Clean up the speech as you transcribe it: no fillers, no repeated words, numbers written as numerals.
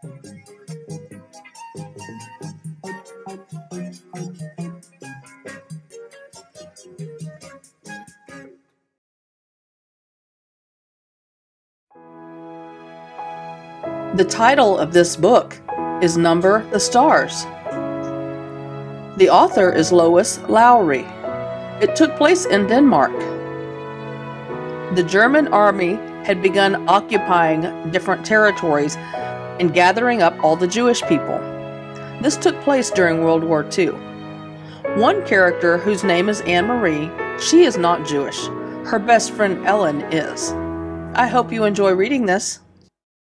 The title of this book is Number the Stars. The author is Lois Lowry. It took place in Denmark. The German army had begun occupying different territories and gathering up all the Jewish people. This took place during World War II. One character, whose name is Anne-Marie, she is not Jewish. Her best friend Ellen is. I hope you enjoy reading this.